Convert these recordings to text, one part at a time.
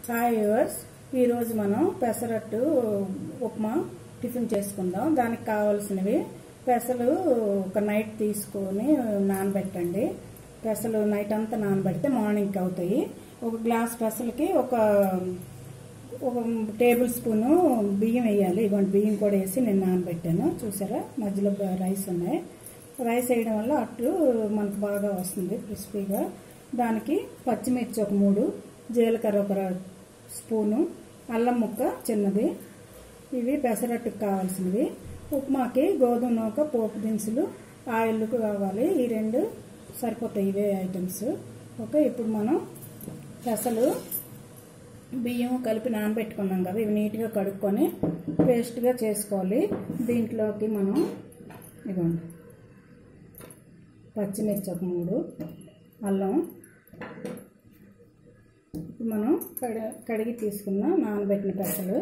Hi viewers, ఈరోజు మనం pesarattu upma tiffin చేసుకుందాం. దానికి కావాల్సినవి పెసలు ఒక నైట్ తీసుకొని నానబెట్టండి. పెసలు నైట్ అంతా నానబెడితే మార్నింగ్కి అవుతాయి. ఒక గ్లాస్ పెసలకి ఒక టేబుల్ స్పూను బియ్యం వేయాలి. ఇటువంటి బియ్యం కూడా వేసి నేను నానబెట్టాను. చూసారా, మధ్యలో రైస్ ఉన్నాయి. రైస్ వేయడం వల్ల అట్టు మనకు బాగా వస్తుంది క్రిస్పీగా. దానికి పచ్చిమిర్చి ఒక 3, జీలకర్ర ఒక స్పూను, అల్లం ముక్క చిన్నది. ఇవి పెసరట్టుకు కావాల్సినవి. ఉప్మాకి గోధుమ నూక, పోపు దినుసులు, ఆయిల్ కావాలి. ఈ 2 సరిపోతాయి, ఇవే ఐటమ్స్. ఓకే, ఇప్పుడు మనం పెసలు బియ్యం కలిపి నానబెట్టుకున్నాం కదా, ఇవి నీట్గా కడుక్కొని పేస్ట్గా చేసుకోవాలి. దీంట్లోకి మనం ఇవ్వండి పచ్చిమిర్చి ఒక 3, అల్లం, మనం కడిగి తీసుకున్న నానబెట్టిన పెసలు,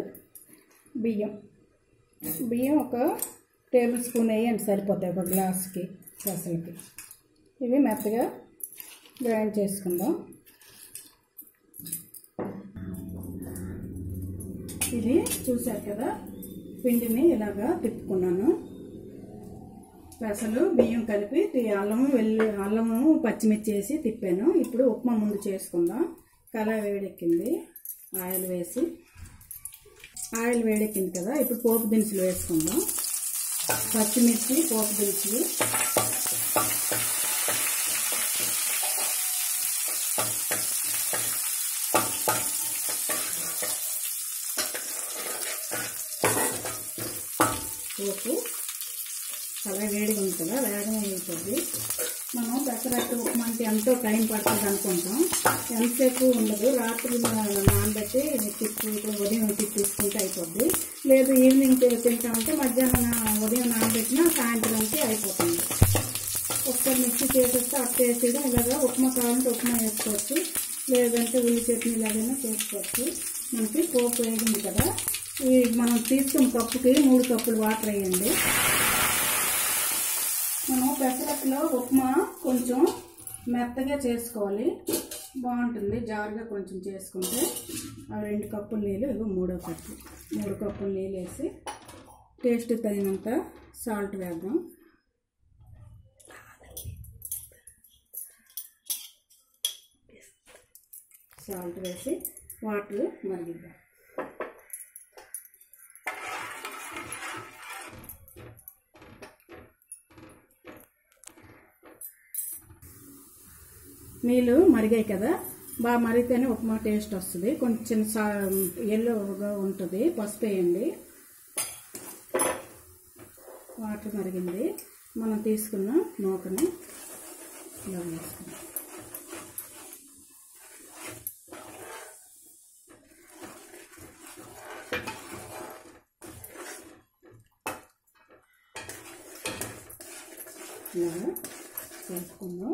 బియ్యం ఒక టేబుల్ స్పూన్ వేయండి, సరిపోతాయి ఒక గ్లాస్కి పెసలకి. ఇవి మెత్తగా గ్రైండ్ చేసుకుందాం. ఇది చూసారు కదా, పిండిని ఇలాగా తిప్పుకున్నాను. పెసలు బియ్యం కలిపి అల్లము పచ్చిమిర్చి వేసి తిప్పాను. ఇప్పుడు ఉప్మా ముందు చేసుకుందాం. కళాయి వేడెక్కింది, ఆయిల్ వేడెక్కింది కదా, ఇప్పుడు పోపు దినుసులు వేసుకుందాం. పచ్చిమిర్చి, పోపు దినుసులు, పోపు చాలా వేడిగా ఉంది కదా, వేగం అయిపోద్ది. మనం పెసరట్టు ఉప్మా అంటే ఎంతో టైం పడుతుంది అనుకుంటాం, ఎంతసేపు ఉండదు. రాత్రి నానబెట్టి ఉదయం తీసుకుంటే అయిపోద్ది. లేదు ఈవినింగ్ తింటామంటే మధ్యాహ్నం ఉదయం నానబెట్టినా సాయంత్రానికి అయిపోతుంది. ఒకసారి మిక్సీ చేసేస్తే అట్టు వేసేయడం. ఇలాగా ఉప్మా కావాలంటే ఉప్మా వేసుకోవచ్చు, లేదంటే ఉల్లి చట్నీ లాగైనా చేసుకోవచ్చు. మనకి పోపు వేగింది కదా, ఈ మనం తీసుకున్న కప్పుకి 3 కప్పులు వాటర్ వేయండి. మనం పెసరట్టులో ఉప్మా కొంచెం మెత్తగా చేసుకోవాలి, బాగుంటుంది. జారుగా కొంచెం చేసుకుంటే. 2 కప్పుల నీళ్ళు, 3 కప్పుల నీళ్ళు వేసి టేస్ట్ తగినంత సాల్ట్ వేద్దాం. సాల్ట్ వేసి వాటర్ మరిగిద్దాం. నీళ్ళు మరిగాయి కదా, బాగా మరిగితేనే ఉప్మా టేస్ట్ వస్తుంది. కొంచెం ఎల్లోగా ఉంటుంది. పసుపు వేయండి. వాటర్ మరిగింది, మనం తీసుకున్న నూకని ఇలా వేసుకుందాం. ఇలాగా కలుపుకుందాం.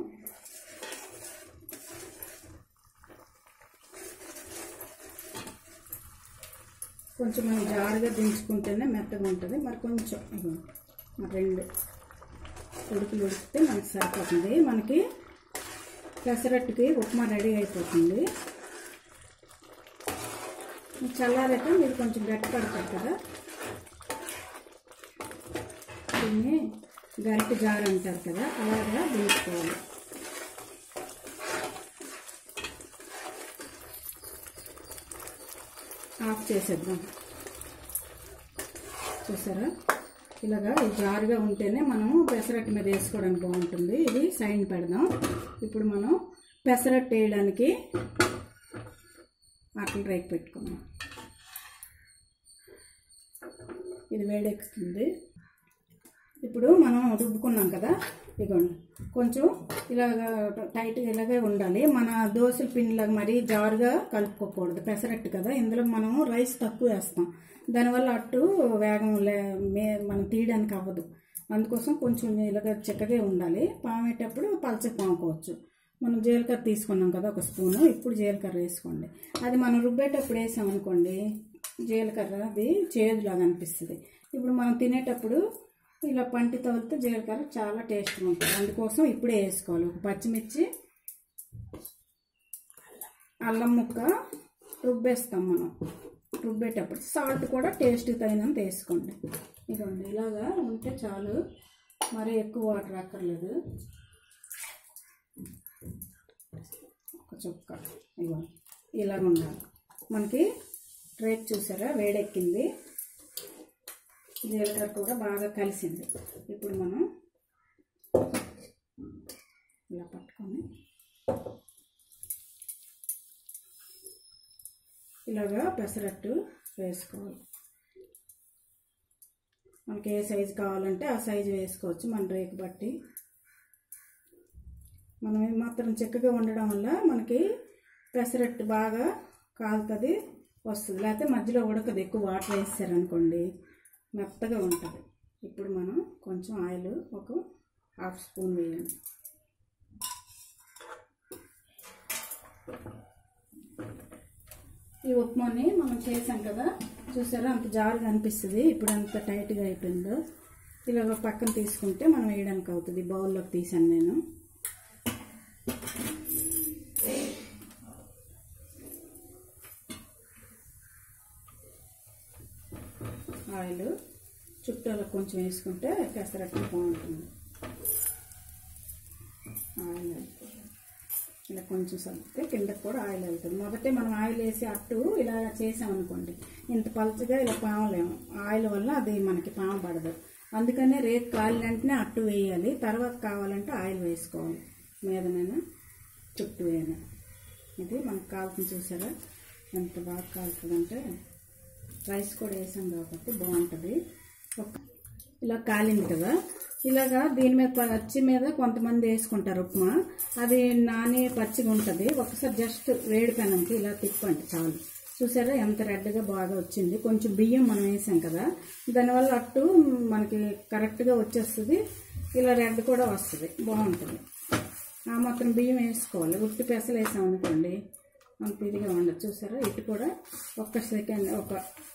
కొంచెం మనం జారుగా దించుకుంటేనే మెత్తగా ఉంటుంది. మరి కొంచెం 2 ఉడుకులు ఉడికితే మనకి సరిపోతుంది. మనకి పెసరట్టుకి ఉప్మా రెడీ అయిపోతుంది. చల్లారాక మీరు కొంచెం గట్టి పడతారు కదా, దీన్ని గరిటె జారు అంటారు కదా, అలాగా దించుకోవాలి. ఆఫ్ చేసేద్దాం. చూసారా, ఇలాగా జారుగా ఉంటేనే మనము పెసరట్టు మీద వేసుకోవడానికి బాగుంటుంది. ఇది సైడ్ పెడదాం. ఇప్పుడు మనం పెసరట్టు వేయడానికి అట్ల రేకు పెట్టుకుందాం. ఇది వేడెక్కుతుంది. ఇప్పుడు మనం రుబ్బుకున్నాం కదా, ఇదిగోండి కొంచెం ఇలాగా టైట్గా ఇలాగే ఉండాలి. మన దోశల పిండిలాగా మరీ జారుగా కలుపుకోకూడదు. పెసరట్టు కదా, ఇందులో మనము రైస్ తక్కువ వేస్తాం. దానివల్ల అట్టు వేగం మనం తీయడానికి అవ్వదు. అందుకోసం కొంచెం ఇలాగ చిక్కగా ఉండాలి. పామేటప్పుడు పలచగా పాముకోవచ్చు. మనం జీలకర్ర తీసుకున్నాం కదా, 1 స్పూను. ఇప్పుడు జీలకర్ర వేసుకోండి. అది మనం రుబ్బేటప్పుడు వేసామనుకోండి, జీలకర్ర అది చేదులాగా అనిపిస్తుంది. ఇప్పుడు మనం తినేటప్పుడు ఇలా పంటి తగిలితే జీలకర్ర చాలా టేస్ట్గా ఉంటుంది. అందుకోసం ఇప్పుడే వేసుకోవాలి. ఒక పచ్చిమిర్చి, అల్లం ముక్క, రుబ్బేస్తాం మనం. రుబ్బేటప్పుడు సాల్ట్ కూడా టేస్ట్ తగినంత వేసుకోండి. ఇదిగోండి ఇలాగా ఉంటే చాలు, మరీ ఎక్కువ వాటర్ అక్కర్లేదు. ఒక చుక్క ఇదిగోండి ఇలాగ ఉండాలి. మనకి రేట్ చూసారా వేడెక్కింది, జీలకర్ర కూడా బాగా కలిసింది. ఇప్పుడు మనం ఇలా పట్టుకొని ఇలాగా పెసరట్టు వేసుకోవాలి. మనకి ఏ సైజు కావాలంటే ఆ సైజు వేసుకోవచ్చు, మన రేకు బట్టి. మనం ఏమాత్రం చక్కగా ఉండడం వల్ల మనకి పెసరట్టు బాగా కాలుతుంది వస్తుంది. లేకపోతే మధ్యలో ఉడకదు, ఎక్కువ వాటర్ వేసారనుకోండి మెత్తగా ఉంటుంది. ఇప్పుడు మనం కొంచెం ఆయిల్ ఒక 1/2 స్పూన్ వేయండి. ఈ ఉప్మాని మనం చేసాం కదా, చూసారా అంత జారుగా అనిపిస్తుంది. ఇప్పుడు అంత టైట్గా అయిపోయిందో ఇలాగ పక్కన తీసుకుంటే మనం వేయడానికి అవుతుంది. బౌల్లోకి తీసాను నేను. ఆయిల్ చుట్టూలో కొంచెం వేసుకుంటే పెసరట్టు బాగుంటుంది. ఆయిల్ ఇలా కొంచెం సర్దితే కిందకి కూడా ఆయిల్ వెళ్తుంది. మొదటే మనం ఆయిల్ వేసి అట్టు ఇలా చేసామనుకోండి ఇంత పలుచగా ఇలా పామలేము, ఆయిల్ వల్ల అది మనకి పామ పడదు. అందుకనే రేపు కాలిన వెంటనే అట్టు వేయాలి, తర్వాత కావాలంటే ఆయిల్ వేసుకోవాలి మీద చుట్టూ అయినా. ఇది మనకు కాలుతుంది చూసారా ఎంత బాగా కాలుతుందంటే, రైస్ కూడా వేసాం కాబట్టి బాగుంటుంది. ఇలా కాలింది కదా, ఇలాగా దీని మీద పచ్చి మీద కొంతమంది వేసుకుంటారు ఉప్మా, అది నాని పచ్చిగా ఉంటుంది. ఒకసారి జస్ట్ వేడి పెనంకి ఇలా తిప్పండి చాలు. చూసారా ఎంత రెడ్గా బాగా వచ్చింది. కొంచెం బియ్యం మనం వేసాం కదా, దానివల్ల అట్టు మనకి కరెక్ట్గా వచ్చేస్తుంది. ఇలా రెడ్ కూడా వస్తుంది, బాగుంటుంది. ఆ మాత్రం బియ్యం వేసుకోవాలి. ఉట్టి పెసలు వేసాం అనుకోండి అంత ఇదిగా ఉండదు. చూసారా ఇటు కూడా ఒక్క సెకండ్, ఒక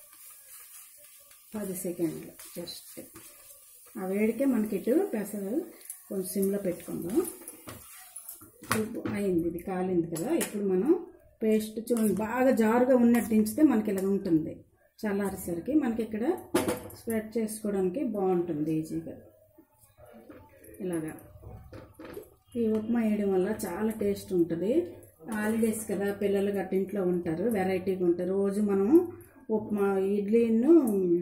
10 సెకండ్లు జస్ట్ ఆ వేడికే మనకి ఇటు పెసలు కొంచెం సిమ్లో పెట్టుకుందాం. అయింది, ఇది కాలింది కదా. ఇప్పుడు మనం పేస్ట్ చూడండి బాగా జారుగా ఉన్నట్టు దించితే మనకి ఇలా ఉంటుంది. చల్లారేసరికి మనకి ఇక్కడ స్ప్రెడ్ చేసుకోవడానికి బాగుంటుంది ఈజీగా. ఇలాగా ఈ ఉప్మా వేయడం వల్ల చాలా టేస్ట్ ఉంటుంది. హాలిడేస్ కదా, పిల్లలు గట్ట ఇంట్లో ఉంటారు, వెరైటీగా ఉంటారు. రోజు మనం ఉప్మా ఇడ్లీను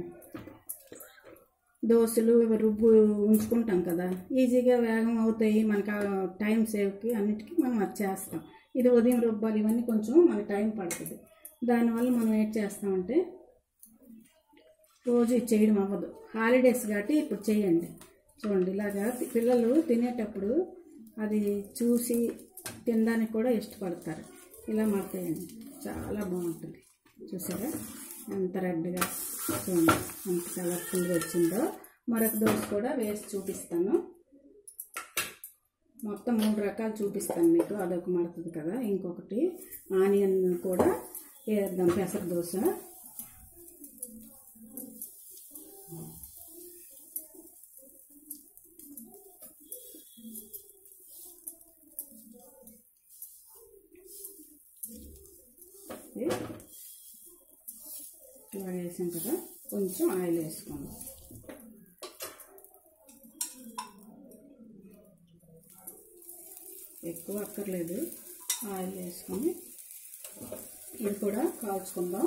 దోశలు రుబ్బు ఉంచుకుంటాం కదా, ఈజీగా వేగం అవుతాయి. మనకు టైం సేవ్కి అన్నిటికీ మనం అది చేస్తాం. ఇది ఉదయం రుబ్బాలి, ఇవన్నీ కొంచెం మనకి టైం పడుతుంది. దానివల్ల మనం ఏం చేస్తామంటే రోజు ఇది చేయడం అవ్వదు. హాలిడేస్ కాబట్టి ఇప్పుడు చేయండి. చూడండి ఇలాగా పిల్లలు తినేటప్పుడు అది చూసి తినడానికి కూడా ఇష్టపడతారు. ఇలా మడతాయండి, చాలా బాగుంటుంది. చూసారా ఎంత రెడ్గా, చూడండి ఎంత కలర్ఫుల్గా వచ్చిందో. మరొక దోశ కూడా వేసి చూపిస్తాను. మొత్తం 3 రకాలు చూపిస్తాను మీకు. అదొక మడుతుంది కదా, ఇంకొకటి ఆనియన్ కూడా వేద్దాం పెసర దోశ. ఇలా వేసాం కదా, కొంచెం ఆయిల్ వేసుకుందాం. ఎక్కువ అక్కర్లేదు, ఆయిల్ వేసుకొని ఇది కూడా కాల్చుకుందాం.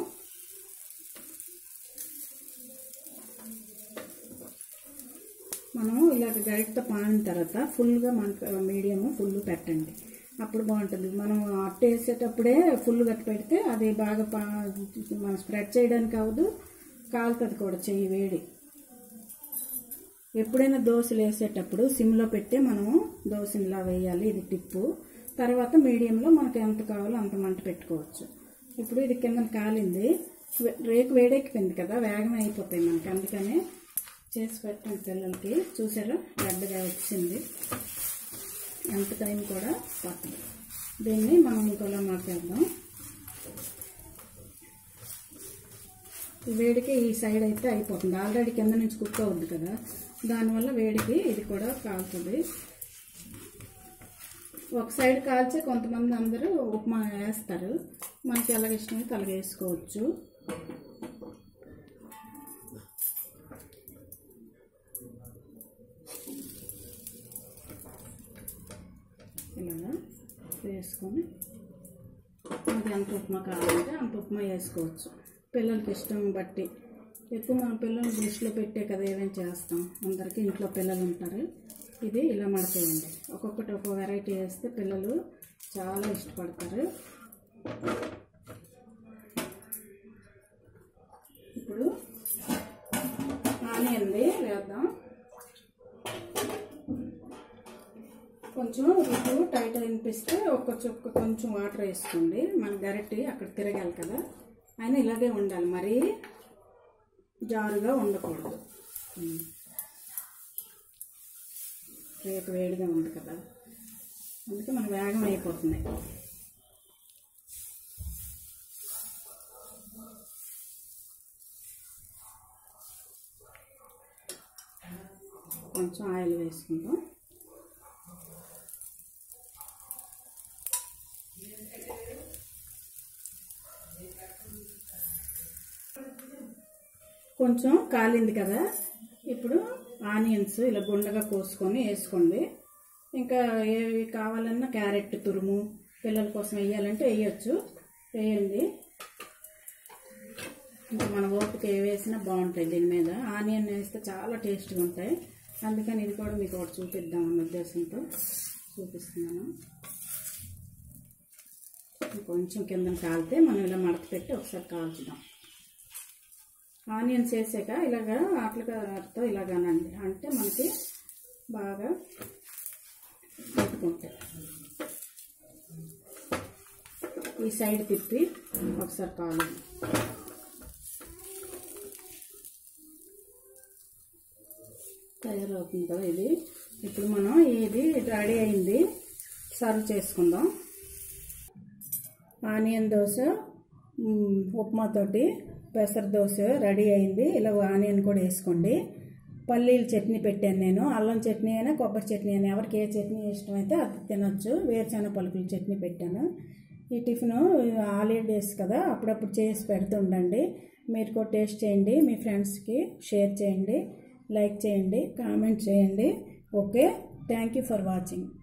మనం ఇలాగ గరిటతో పానిన తర్వాత ఫుల్గా మనకు మీడియం ఫుల్ పెట్టండి, అప్పుడు బాగుంటుంది. మనం అట్టు వేసేటప్పుడే ఫుల్ గట్టి పెడితే అది బాగా మనం స్ప్రెడ్ చేయడానికి అవ్వదు, కాలుతుంది కూడా చెయ్యి వేడి. ఎప్పుడైనా దోశలు వేసేటప్పుడు సిమ్లో పెట్టి మనము దోశని ఇలా వేయాలి, ఇది టిప్పు. తర్వాత మీడియంలో మనకు ఎంత కావాలో అంత మంట పెట్టుకోవచ్చు. ఇప్పుడు ఇది కింద కాలింది, రేకు వేడెక్కిపోయింది కదా, వేగం అయిపోతాయి మనకి. అందుకనే చేసి పెట్టండి పిల్లలకి. చూసారా రెడ్గా వచ్చింది, ఎంత టైం కూడా పట్టదు. దీన్ని మనం ఇంకోలా మార్చేద్దాం. ఈ వేడికి ఈ సైడ్ అయితే అయిపోతుంది, ఆల్రెడీ కింద నుంచి కుక్ అవుద్ది కదా, దానివల్ల వేడికి ఇది కూడా కాలుతుంది. ఒక సైడ్ కాల్చి కొంతమంది అందరూ ఉప్మా వేస్తారు, మనకి ఎలాగ ఇష్టమైతే అలాగ వేసుకోవచ్చు. ఇలాగా వేసుకొని మనకి ఎంత ఉప్మా కావాలంటే అంత ఉప్మా వేసుకోవచ్చు. పిల్లలకి ఇష్టం బట్టి. ఎక్కువ మన పిల్లలు దృష్టిలో పెట్టే కదా ఏమేమి చేస్తాం. అందరికీ ఇంట్లో పిల్లలు ఉంటారు. ఇది ఇలా మడతేయండి. ఒక్కొక్కటి ఒక్కొక్క వెరైటీ వేస్తే పిల్లలు చాలా ఇష్టపడతారు. ఇప్పుడు ఆనియన్ది వేద్దాం. కొంచెం రుబ్బు టైట్ అనిపిస్తే ఒక్క కొంచెం వాటర్ వేసుకోండి. మన గరిటె అక్కడ తిరగాలి కదా, అయినా ఇలాగే ఉండాలి, మరీ జారుగా ఉండకూడదు. రేపు వేడిగా ఉంది కదా, అందుకే మన వేగం అయిపోతున్నాయి. కొంచెం ఆయిల్ వేసుకుందాం. కొంచెం కాలింది కదా, ఇప్పుడు ఆనియన్స్ ఇలా గుండగా కోసుకొని వేసుకోండి. ఇంకా ఏవి కావాలన్నా క్యారెట్ తురుము పిల్లల కోసం వేయాలంటే వేయచ్చు, వేయండి. ఇంకా మన ఓపిక ఏ వేసినా బాగుంటాయి. దీని మీద ఆనియన్ వేస్తే చాలా టేస్ట్గా ఉంటాయి. అందుకని ఇది కూడా మీకు ఒకటి చూపిద్దామన్న ఉద్దేశంతో చూపిస్తున్నాను. కొంచెం కింద కాలితే మనం ఇలా మడత పెట్టి ఒకసారి కాల్చుదాం. ఆనియన్స్ వేసాక ఇలాగా ఆటలతో ఇలాగానండి, అంటే మనకి బాగా పెట్టుకుంటాయి. ఈ సైడ్ తిప్పి ఒకసారి కాలు. తయారవుతుంది కదా ఇది. ఇప్పుడు మనం ఇది రెడీ అయింది, సర్వ్ చేసుకుందాం. ఆనియన్ దోశ ఉప్మాతోటి పెసర దోశ రెడీ అయింది. ఇలా ఆనియన్ కూడా వేసుకోండి. పల్లీల చట్నీ పెట్టాను నేను. అల్లం చట్నీ అయినా కొబ్బరి చట్నీ అయినా ఎవరికి ఏ చట్నీ ఇష్టమైతే అది తినొచ్చు. వేరుశనగ పలుకుల చట్నీ పెట్టాను. ఈ టిఫిన్ హాలిడేస్ కదా, అప్పుడప్పుడు చేసి పెడుతుండండి. మీరు కూడా టేస్ట్ చేయండి, మీ ఫ్రెండ్స్కి షేర్ చేయండి, లైక్ చేయండి, కామెంట్ చేయండి. Okay, thank you for watching.